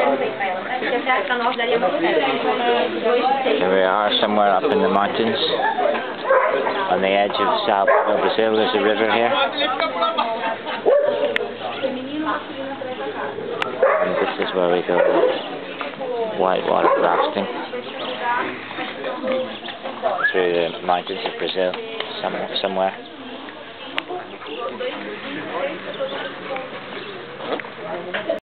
Here we are, somewhere up in the mountains, on the edge of Juquitiba Brasil. There's a river here, and this is where we go whitewater rafting through the mountains of Brazil, somewhere.